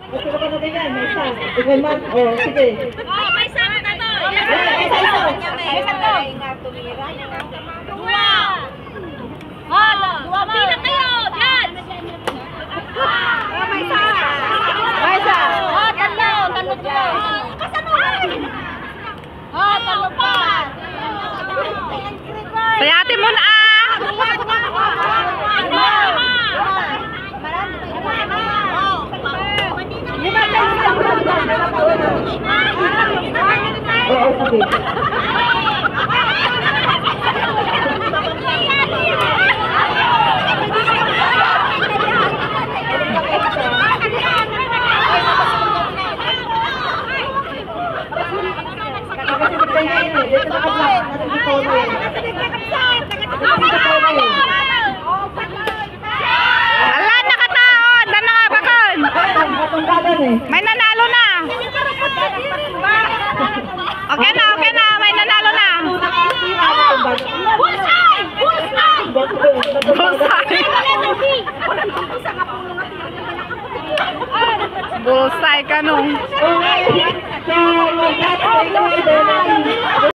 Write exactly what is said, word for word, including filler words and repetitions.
Gusto ka na din yan, may isa. Ikaw man, oh, sige. Oh, may isa ka na to. May isa ito. May isa to. Dua. Oh, dua mo. Bilang kayo. Yan. Oh, may isa. May isa. Oh, tatlo. Tatlo dua. Kasanuhan. Oh, tatlo pa. Sayatin mo na ah! Oo, sige. Ala, nakataon! Ano nga ba kon? May nanalo na! Okay na, okay na! May nanalo na! Busay! Busay! Bullseye! Bullseye ka nung! Okay. So,